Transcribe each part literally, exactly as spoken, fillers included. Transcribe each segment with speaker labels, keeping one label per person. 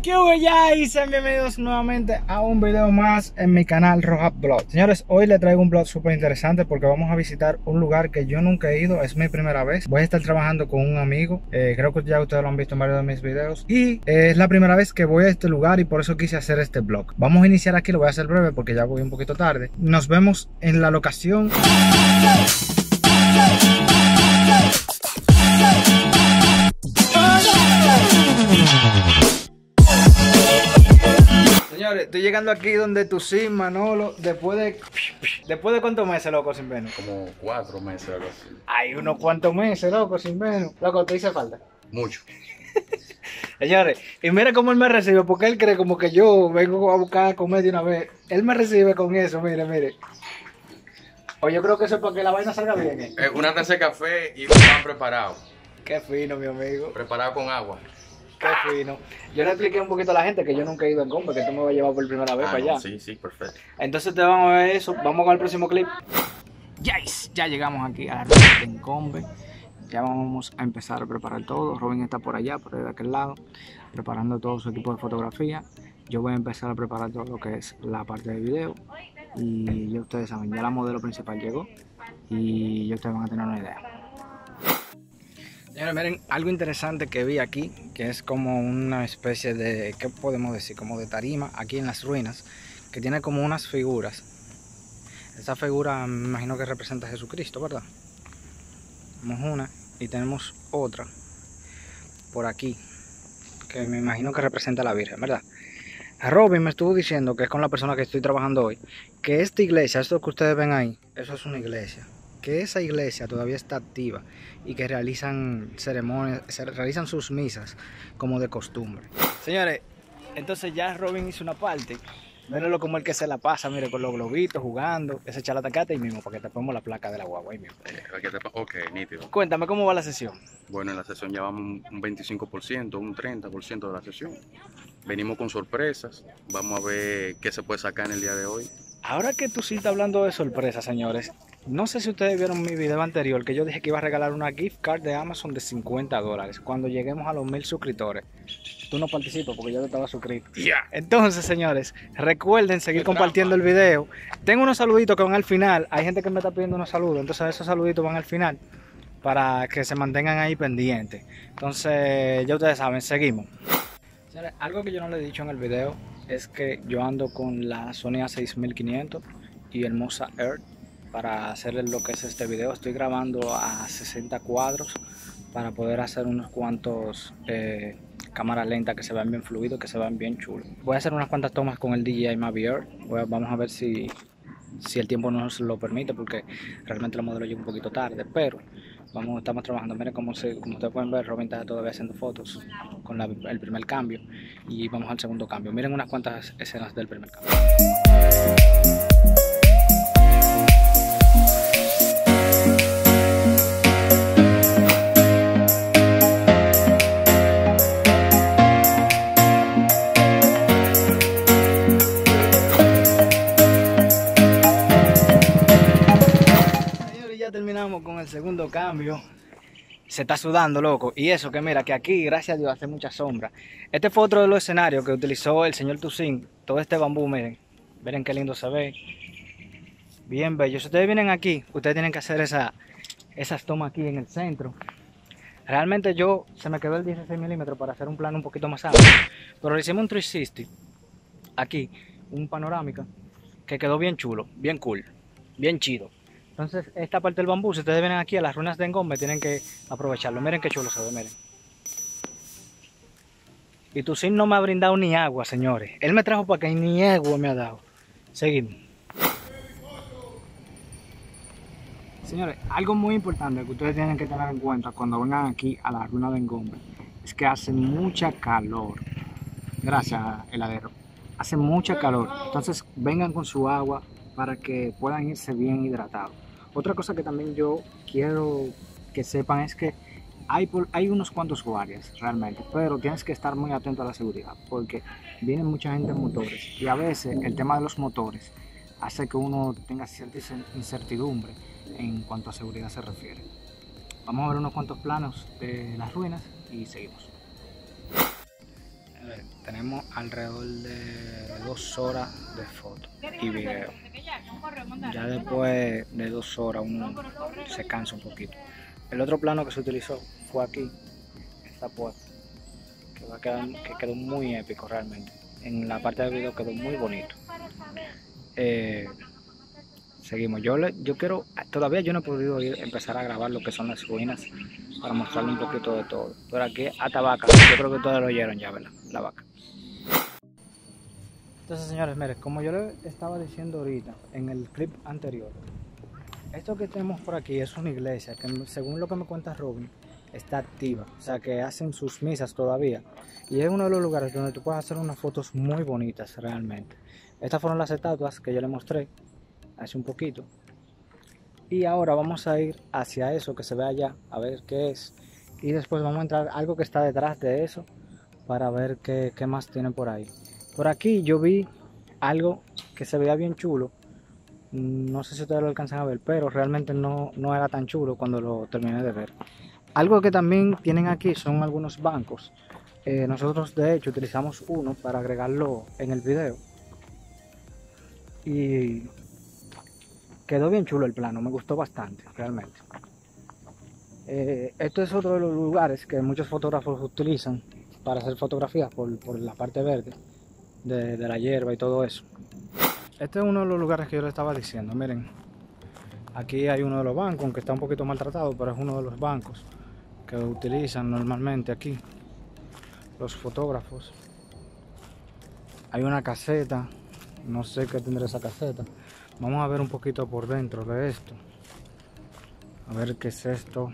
Speaker 1: ¿Qué hubo ya? Y sean bienvenidos nuevamente a un video más en mi canal Roja Blog. Señores, hoy les traigo un blog súper interesante porque vamos a visitar un lugar que yo nunca he ido, es mi primera vez. Voy a estar trabajando con un amigo, eh, creo que ya ustedes lo han visto en varios de mis videos. Y eh, es la primera vez que voy a este lugar y por eso quise hacer este blog. Vamos a iniciar aquí, lo voy a hacer breve porque ya voy un poquito tarde. Nos vemos en la locación. Señores, estoy llegando aquí donde tu sí, Manolo, después de... ¿Después de cuántos meses, loco, sin menos?
Speaker 2: Como cuatro meses, algo así.
Speaker 1: Hay unos cuantos meses, loco, sin menos. Loco, ¿te hice falta?
Speaker 2: Mucho.
Speaker 1: Señores, y mira cómo él me recibe, porque él cree como que yo vengo a buscar comer de una vez. Él me recibe con eso, mire, mire. O yo creo que eso es para que la vaina salga bien, ¿eh?
Speaker 2: Eh, una taza de café y un pan preparado.
Speaker 1: Qué fino, mi amigo.
Speaker 2: Preparado con agua.
Speaker 1: Qué fino. Yo le expliqué un poquito a la gente que yo nunca he ido en Combe, que tú me vas a llevar por primera vez
Speaker 2: Ah,
Speaker 1: para
Speaker 2: no,
Speaker 1: allá.
Speaker 2: sí, sí, perfecto.
Speaker 1: Entonces te vamos a ver eso. Vamos con el próximo clip. Yes, ya llegamos aquí a la ruta de Encombe. Ya vamos a empezar a preparar todo. Robin está por allá, por de aquel lado, preparando todo su equipo de fotografía. Yo voy a empezar a preparar todo lo que es la parte de video. Y ya ustedes saben, ya la modelo principal llegó. Y ya ustedes van a tener una idea. Señores, miren, algo interesante que vi aquí, que es como una especie de, ¿qué podemos decir? Como de tarima aquí en las ruinas, que tiene como unas figuras. Esa figura me imagino que representa a Jesucristo, ¿verdad? Tenemos una y tenemos otra por aquí, que me imagino que representa a la Virgen, ¿verdad? Robin me estuvo diciendo, que es con la persona que estoy trabajando hoy, que esta iglesia, esto que ustedes ven ahí, eso es una iglesia. Que esa iglesia todavía está activa y que realizan ceremonias, se realizan sus misas como de costumbre. Señores, entonces ya Robin hizo una parte. Mírenlo como el que se la pasa, mire, con los globitos, jugando, que se echa la tacata ahí mismo, para que te ponemos la placa de la guagua ahí mismo.
Speaker 2: Eh, ok, nítido.
Speaker 1: Cuéntame, ¿cómo va la sesión?
Speaker 2: Bueno, en la sesión ya vamos un veinticinco por ciento, un treinta por ciento de la sesión. Venimos con sorpresas, vamos a ver qué se puede sacar en el día de hoy. Ahora
Speaker 1: que tú sí estás hablando de sorpresas, señores, no sé si ustedes vieron mi video anterior, que yo dije que iba a regalar una gift card de Amazon de cincuenta dólares cuando lleguemos a los mil suscriptores. Tú no participas porque yo no estaba suscrito.
Speaker 2: Yeah.
Speaker 1: Entonces, señores, recuerden seguir compartiendo el video. Tengo unos saluditos que van al final. Hay gente que me está pidiendo unos saludos, entonces esos saluditos van al final para que se mantengan ahí pendientes. Entonces, ya ustedes saben, seguimos. Señores, algo que yo no le he dicho en el video es que yo ando con la Sony A seis mil quinientos y el Moza Earth para hacerle lo que es este video. Estoy grabando a sesenta cuadros para poder hacer unos cuantos eh, cámaras lentas que se vean bien fluidos, que se vean bien chulos. Voy a hacer unas cuantas tomas con el D J I Mavic Air. Voy a, vamos a ver si, si el tiempo nos lo permite, porque realmente la modelo llega un poquito tarde, pero vamos, estamos trabajando. Miren cómo, se, como ustedes pueden ver, Robin está todavía haciendo fotos con la, el primer cambio y vamos al segundo cambio. Miren unas cuantas escenas del primer cambio. Terminamos con el segundo cambio. Se está sudando, loco. Y eso que mira, que aquí, gracias a Dios, hace mucha sombra. Este fue otro de los escenarios que utilizó el señor Tucín. Todo este bambú, miren. Miren qué lindo se ve. Bien bello. Si ustedes vienen aquí, ustedes tienen que hacer esa, esas tomas aquí en el centro. Realmente yo, se me quedó el dieciséis milímetros para hacer un plano un poquito más amplio. Pero le hicimos un trescientos sesenta. Aquí, un panorámica. Que quedó bien chulo, bien cool, bien chido. Entonces, esta parte del bambú, si ustedes vienen aquí a las ruinas de Encombe, tienen que aprovecharlo. Miren qué chulo se ve, miren. Y Tucín no me ha brindado ni agua, señores. Él me trajo para que ni agua me ha dado. Seguimos. Señores, algo muy importante que ustedes tienen que tener en cuenta cuando vengan aquí a la ruina de Encombe es que hace mucha calor. Gracias, heladero. Hace mucha calor. Entonces, vengan con su agua para que puedan irse bien hidratados. Otra cosa que también yo quiero que sepan es que hay, hay unos cuantos guardias realmente, pero tienes que estar muy atento a la seguridad porque viene mucha gente en motores y a veces el tema de los motores hace que uno tenga cierta incertidumbre en cuanto a seguridad se refiere. Vamos a ver unos cuantos planos de las ruinas y seguimos. ver, tenemos alrededor de dos horas de foto y video. Ya después de dos horas uno se cansa un poquito. El otro plano que se utilizó fue aquí, esta puerta, que, va a quedar, que quedó muy épico realmente. En la parte del video quedó muy bonito. Eh, seguimos. Yo, le, yo quiero, todavía yo no he podido ir, empezar a grabar lo que son las ruinas para mostrarle un poquito de todo. Pero aquí hasta vaca, yo creo que todos lo oyeron ya, ¿verdad? La vaca. Entonces, señores, miren, como yo les estaba diciendo ahorita en el clip anterior, esto que tenemos por aquí es una iglesia que, según lo que me cuenta Robin, está activa, o sea que hacen sus misas todavía, y es uno de los lugares donde tú puedes hacer unas fotos muy bonitas realmente. Estas fueron las estatuas que yo les mostré hace un poquito, y ahora vamos a ir hacia eso que se ve allá, a ver qué es, y después vamos a entrar a algo que está detrás de eso para ver qué, qué más tiene por ahí. Por aquí yo vi algo que se veía bien chulo. No sé si ustedes lo alcanzan a ver, pero realmente no, no era tan chulo cuando lo terminé de ver. Algo que también tienen aquí son algunos bancos. Eh, nosotros de hecho utilizamos uno para agregarlo en el video. Y quedó bien chulo el plano, me gustó bastante realmente. Eh, esto es otro de los lugares que muchos fotógrafos utilizan para hacer fotografías por, por la parte verde de, de la hierba y todo eso. Este es uno de los lugares que yo les estaba diciendo. Miren, aquí hay uno de los bancos, aunque está un poquito maltratado, pero es uno de los bancos que utilizan normalmente aquí los fotógrafos. Hay una caseta, no sé qué tendrá esa caseta. Vamos a ver un poquito por dentro de esto, a ver qué es esto.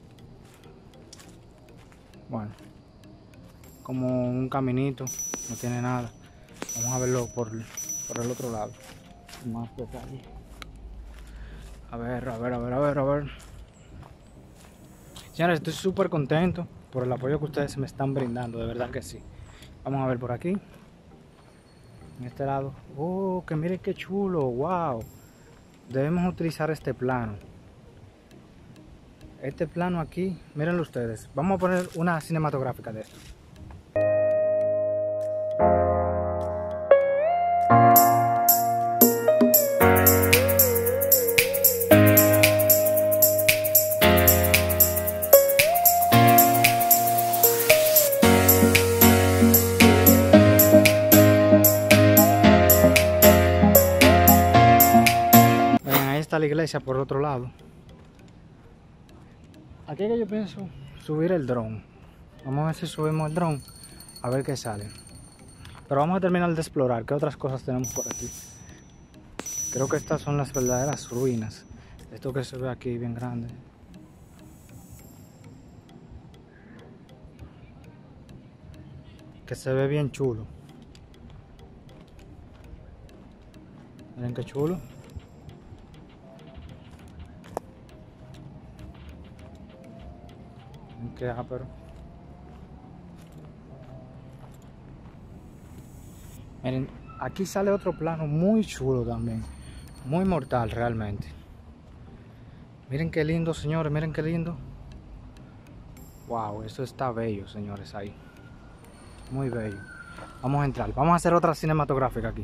Speaker 1: Bueno, como un caminito, no tiene nada. Vamos a verlo por, por el otro lado, más detalle. A ver, a ver, a ver, a ver, a ver. Señores, estoy súper contento por el apoyo que ustedes me están brindando, de verdad que sí. Vamos a ver por aquí, en este lado. Oh, que miren qué chulo, wow. Debemos utilizar este plano. Este plano aquí, mírenlo ustedes. Vamos a poner una cinematográfica de esto. La iglesia por otro lado. Aquí es que yo pienso subir el dron. Vamos a ver si subimos el dron a ver qué sale. Pero vamos a terminar de explorar qué otras cosas tenemos por aquí. Creo que estas son las verdaderas ruinas. Esto que se ve aquí bien grande. Que se ve bien chulo. Miren qué chulo. Que pero miren, aquí sale otro plano muy chulo también, muy mortal realmente. Miren qué lindo, señores, miren qué lindo. Wow, esto está bello, señores, ahí, muy bello. Vamos a entrar, vamos a hacer otra cinematográfica aquí.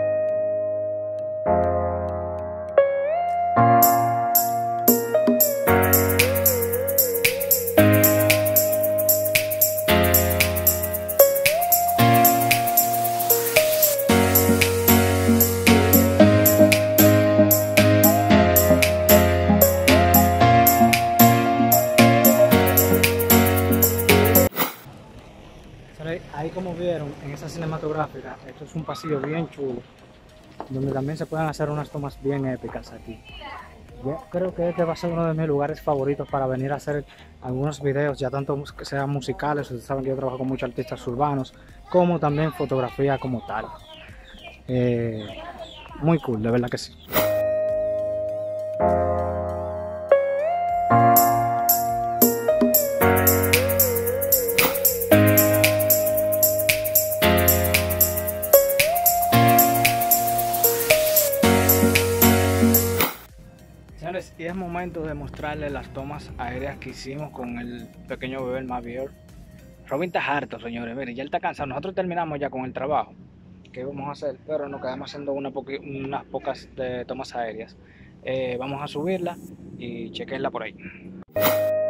Speaker 1: Ahí, como vieron en esa cinematográfica, esto es un pasillo bien chulo, donde también se pueden hacer unas tomas bien épicas aquí. Yo creo que este va a ser uno de mis lugares favoritos para venir a hacer algunos videos, ya tanto que sean musicales, ustedes saben que yo trabajo con muchos artistas urbanos, como también fotografía como tal. Eh, muy cool, de verdad que sí. Y es momento de mostrarles las tomas aéreas que hicimos con el pequeño bebé, el Mavier. Robin está harto, señores. Miren, ya él está cansado. Nosotros terminamos ya con el trabajo que vamos a hacer, pero nos quedamos haciendo una poqui- unas pocas de tomas aéreas. Eh, vamos a subirla y chequenla por ahí.